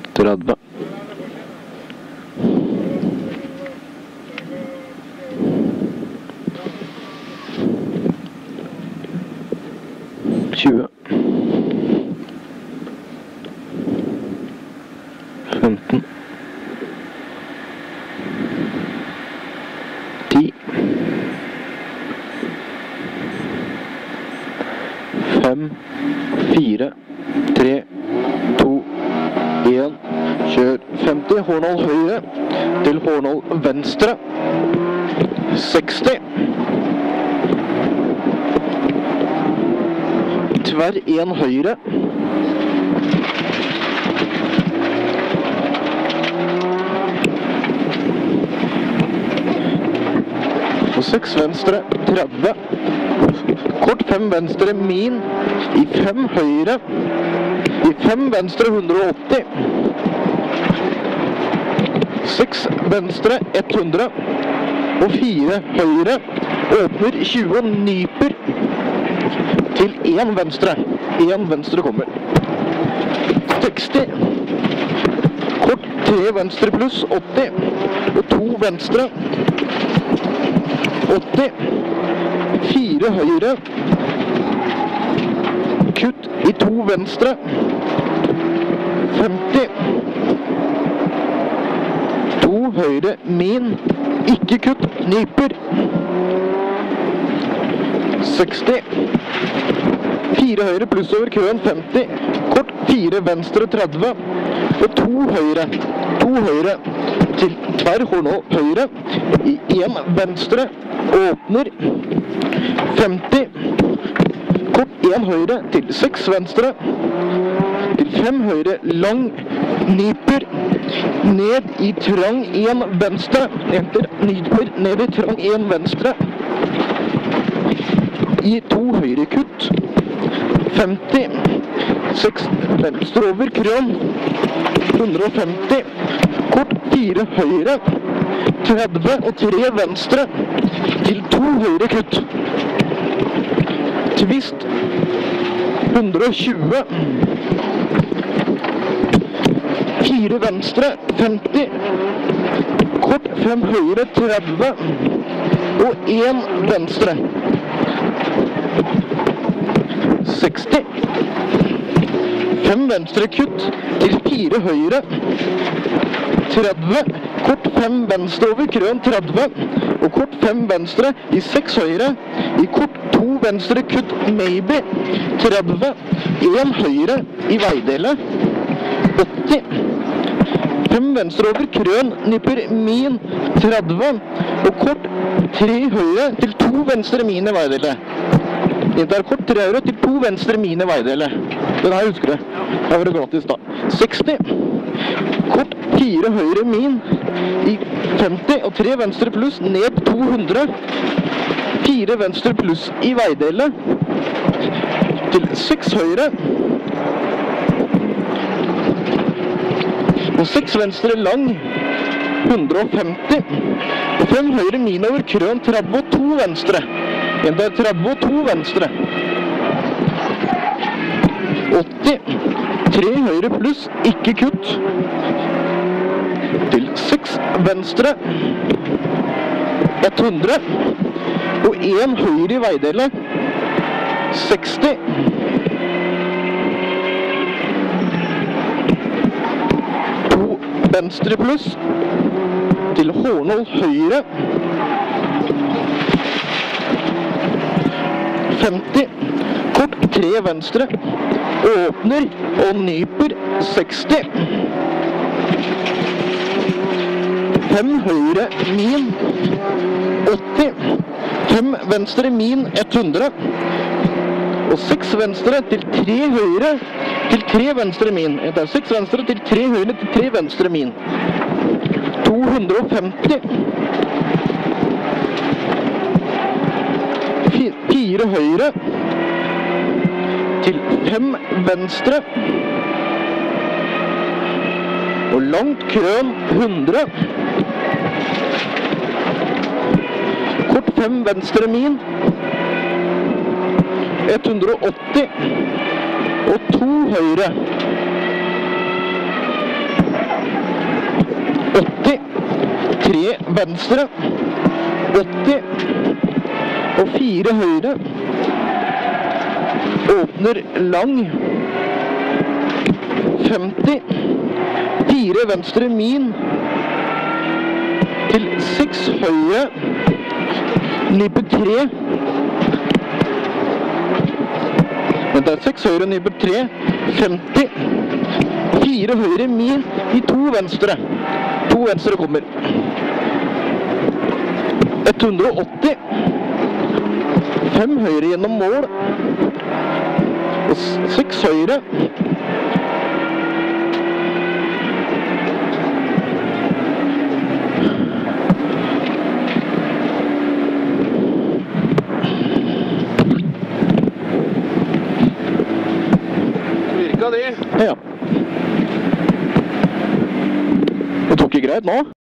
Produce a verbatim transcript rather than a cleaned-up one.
tretti. tjue. femten. ti. fem, fire, tre, to, en. Kjør femti, hårnål høyre til hårnål venstre. seksti. Tverr en høyre. Og seks venstre, tretti. Kort fem venstre, min. I fem høyre. I fem venstre, hundre og åtti. seks venstre, hundre. Og fire høyre. Åpner tjue og nyper. Til en venstre. En venstre kommer. seksti. Kort tre venstre pluss åtti. Og to venstre. åtti. fire høyre. Kutt i to venstre. femti. To høyre min. Ikke kutt. Nyper. seksti. Fire høyre pluss over køen femti. Kort fire venstre tretti. Og to høyre. To høyre til tverr hårnål høyre. I en venstre. Åpner. femti. Kort en høyre til seks venstre. Til fem høyre lang. Nyper. Ned i trang en venstre. Enter nyper. Ned i trang en venstre. I to høyre kutt. femti. seks venstre over krøn. hundre og femti. Kort fire høyre. tretti og tre venstre. Til to høyre kutt. Twist. hundre og tjue. fire venstre. femti. Kort fem høyre. tretti. Og en venstre. seksti. fem venstre kutt til fire høyre. tretti. Kort fem venstre over krøn tretti. Og kort fem venstre i seks høyre. I kort to venstre kutt maybe. tretti. en høyre i veidele. åtti. fem venstre over krøn nipper min tretti. Og kort tre høyre til to venstre min i veidele. Det er kort tre høyre til to venstre mine veidele. Den her husker du. Det var gratis da. seksti. Kort fire høyre min. I femti og tre venstre pluss ned to hundre. fire venstre pluss i veidele. Til seks høyre. Og seks venstre lang. hundre og femti. Og fem høyre min over krøn tretti og to venstre. Det er tretti og to venstre. åtti. tre høyre pluss, ikke kutt. Til seks venstre. hundre. Og en høyre i veidele. seksti. to venstre pluss. Til hårnål høyre. femti. Kort tre venstre. Åpner og nyper. seksti. fem høyre min. åtti. fem venstre min. hundre. Og seks venstre til tre høyre til tre venstre min. Det er seks venstre til tre høyre til tre venstre min. to hundre og femti. fire høyre til fem venstre og langt krøn hundre. Kort fem venstre min. hundre og åtti og to høyre. tre venstre, åtti, og fire høyre. Åpner lang, femti, fire venstre min, til seks høyre, nipper tre. Men det er seks høyre, nipper tre, femti, fire høyre min, i to venstre. To venstre kommer. ett hundre og åtti, fem høyre gjennom mål, og seks høyre. Virka de? Ja. Det tok ikke greit nå.